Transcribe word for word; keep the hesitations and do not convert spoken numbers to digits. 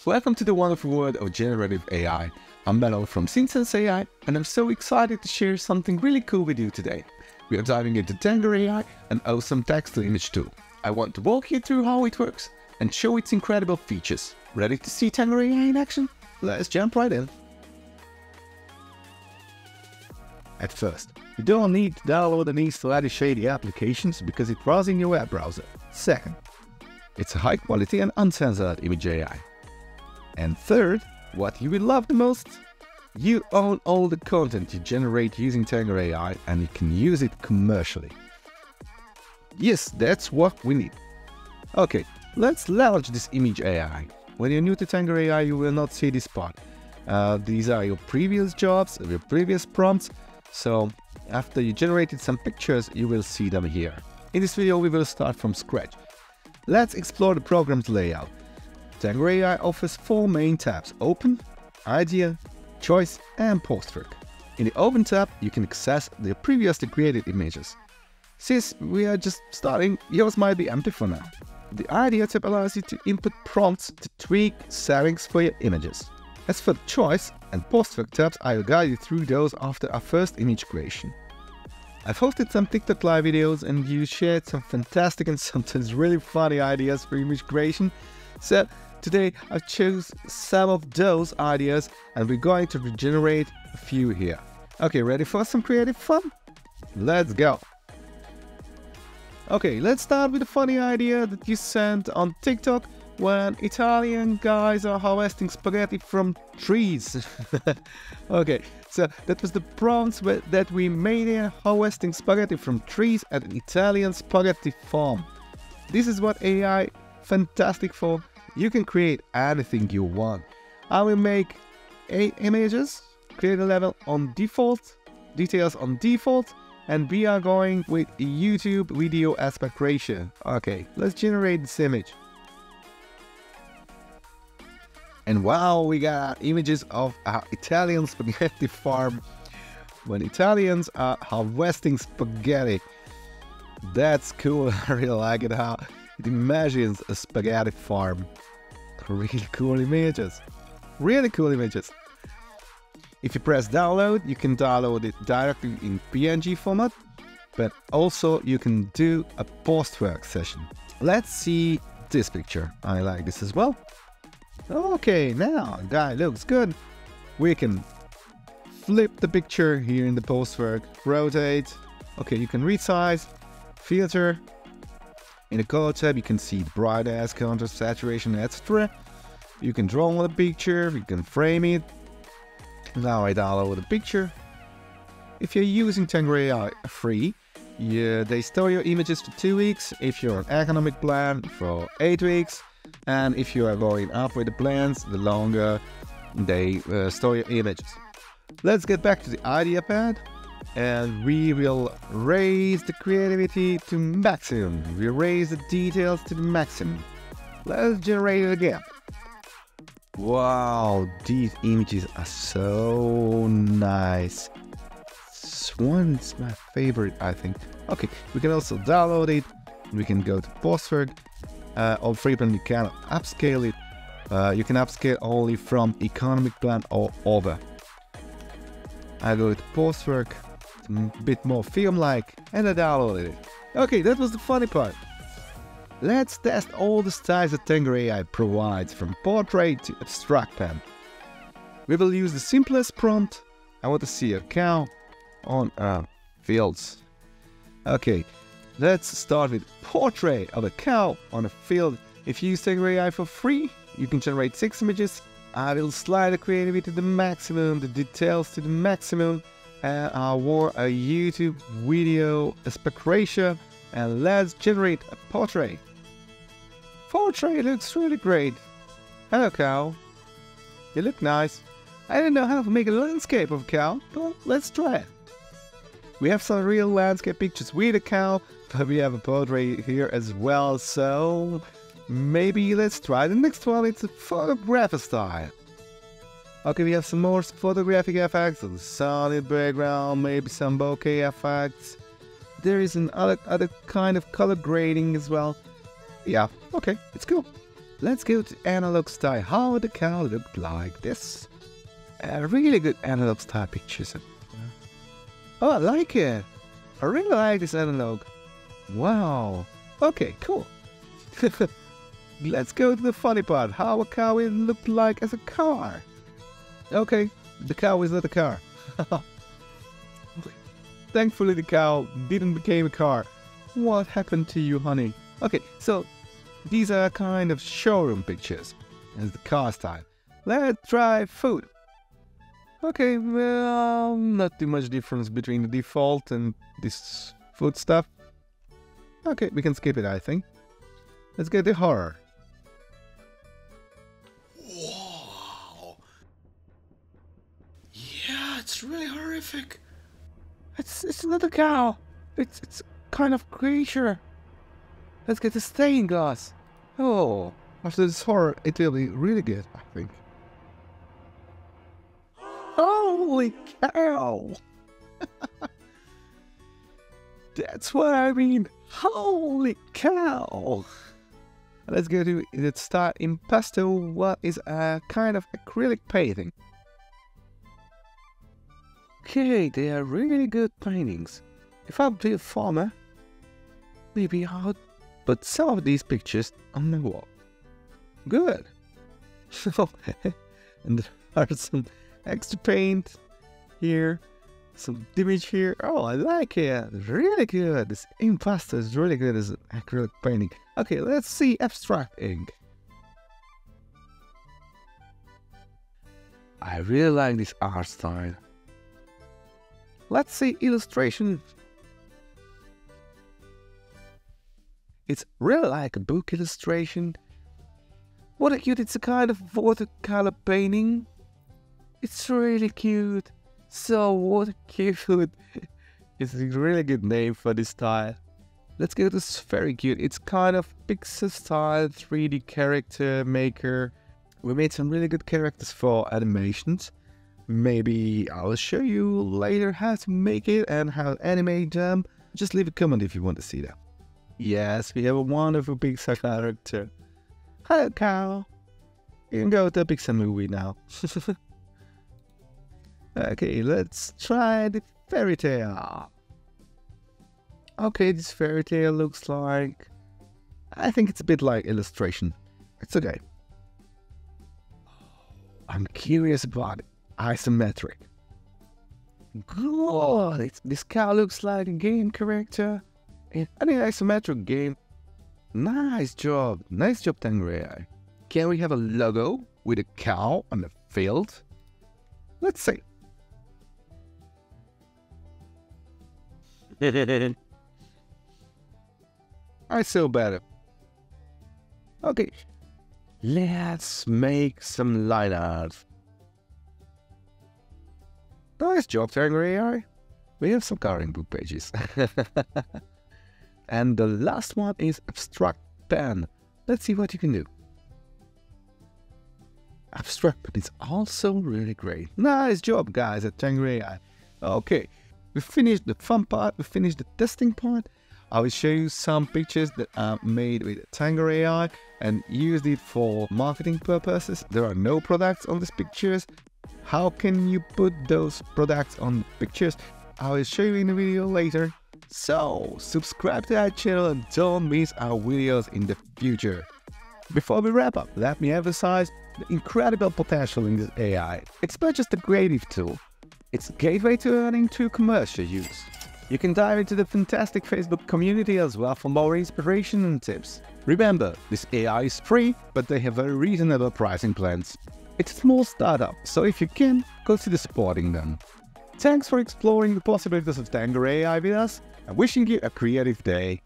Welcome to the wonderful world of generative A I. I'm Bello from TengrAI, and I'm so excited to share something really cool with you today. We are diving into TengrAI, an awesome text-to-image tool. I want to walk you through how it works and show its incredible features. Ready to see TengrAI in action? Let's jump right in. At first, you don't need to download and install any shady applications because it runs in your web browser. Second, it's a high quality and uncensored image A I. And third, what you will love the most? You own all the content you generate using TengrAI and you can use it commercially. Yes, that's what we need. Okay, let's launch this image A I. When you're new to TengrAI, you will not see this part. Uh, these are your previous jobs, your previous prompts. So after you generated some pictures, you will see them here. In this video, we will start from scratch. Let's explore the program's layout. TengrAI offers four main tabs: Open, Idea, Choice, and Postwork. In the Open tab, you can access the previously created images. Since we are just starting, yours might be empty for now. The Idea tab allows you to input prompts to tweak settings for your images. As for the Choice and Postwork tabs, I will guide you through those after our first image creation. I've hosted some TikTok live videos and you shared some fantastic and sometimes really funny ideas for image creation. So today I chose some of those ideas and we're going to regenerate a few here. Okay, ready for some creative fun? Let's go! Okay, let's start with a funny idea that you sent on TikTok when Italian guys are harvesting spaghetti from trees. Okay, so that was the prompts that we made here, harvesting spaghetti from trees at an Italian spaghetti farm. This is what A I fantastic for. You can create anything you want. I will make eight images, create a level on default, details on default, and we are going with YouTube video aspect ratio. Okay, let's generate this image. And wow, we got images of our Italian spaghetti farm when Italians are harvesting spaghetti. That's cool. I really like it how it imagines a spaghetti farm. Really cool images. Really cool images. If you press download, you can download it directly in P N G format, but also you can do a postwork session. Let's see this picture. I like this as well. Okay, now guy looks good. We can flip the picture here in the postwork, rotate. Okay, you can resize, filter. In the color tab, you can see brightness, contrast, saturation, et cetera. You can draw on the picture, you can frame it. Now I download the picture. If you're using TengrAI free, yeah, they store your images for two weeks. If you're on economic plan, for eight weeks. And if you are going up with the plans, the longer they uh, store your images. Let's get back to the idea pad. And we will raise the creativity to maximum. We raise the details to the maximum. Let's generate it again. Wow, these images are so nice. This one is my favorite, I think. Okay, we can also download it. We can go to Postwork. Uh, or frequently you can upscale it. Uh, you can upscale only from economic plan or over. I go to Postwork. A bit more film-like, and I downloaded it. Okay, that was the funny part. Let's test all the styles that TengrAI provides, from portrait to abstract pen. We will use the simplest prompt. I want to see a cow on uh, fields. Okay, let's start with portrait of a cow on a field. If you use TengrAI for free, you can generate six images. I will slide the creativity to the maximum, the details to the maximum. And I want a YouTube video aspect ratio, and let's generate a portrait. Portrait looks really great. Hello cow, you look nice. I don't know how to make a landscape of a cow, but let's try it. We have some real landscape pictures with a cow, but we have a portrait here as well, so maybe let's try the next one. It's a photographer style. Okay, we have some more photographic effects, a solid background, maybe some bokeh effects. There is another other kind of color grading as well. Yeah, okay, it's cool. Let's go to analog style. How the cow looked like this. A really good analog style pictures. Oh, I like it. I really like this analog. Wow. Okay, cool. Let's go to the funny part. How a cow will look like as a car. Okay, the cow is not a car. Thankfully the cow didn't become a car. What happened to you, honey? Okay, so these are kind of showroom pictures as the car style. Let's try food. Okay, well, not too much difference between the default and this food stuff. Okay, we can skip it, I think. Let's get the horror. Wow. Yeah, it's really horrific. It's it's not a cow. It's it's kind of creature. Let's get the stained glass. Oh, after this horror, it will be really good, I think. Holy cow! That's what I mean. Holy cow! Let's go to let's start impasto. What is a kind of acrylic painting? Okay, they are really good paintings. If I'd be a farmer, maybe I would put some of these pictures on my wall. Good. So, and there are some extra paint here, some image here. Oh, I like it. Really good. This impasto is really good as an acrylic painting. Okay, let's see abstract ink. I really like this art style. Let's see illustration. It's really like a book illustration. What a cute, it's a kind of watercolor painting. It's really cute. So what a cute. It's a really good name for this style. Let's go to this very cute. It's kind of pixel style three D character maker. We made some really good characters for animations. Maybe I'll show you later how to make it and how to animate them. Just leave a comment if you want to see that. Yes, we have a wonderful Pixar character. Hello, cow. You can go to a Pixar movie now. Okay, let's try the fairy tale. Okay, this fairy tale looks like... I think it's a bit like illustration. It's okay. I'm curious about it. Isometric. God, it's, this cow looks like a game character in any isometric game. Nice job. Nice job, TengrAI. Can we have a logo with a cow on the field? Let's see. I saw better. Okay. Let's make some line art. Nice job, TengrAI. We have some coloring book pages. And the last one is abstract pen. Let's see what you can do. Abstract pen is also really great. Nice job, guys, at TengrAI. Okay, we finished the fun part. We finished the testing part. I will show you some pictures that are made with TengrAI and used it for marketing purposes. There are no products on these pictures. How can you put those products on pictures? I will show you in the video later. So, subscribe to our channel and don't miss our videos in the future. Before we wrap up, let me emphasize the incredible potential in this A I. It's not just a creative tool. It's a gateway to earning through commercial use. You can dive into the fantastic Facebook community as well for more inspiration and tips. Remember, this A I is free, but they have very reasonable pricing plans. It's a small startup, so if you can, consider supporting them. Thanks for exploring the possibilities of TengrAI with us, and wishing you a creative day.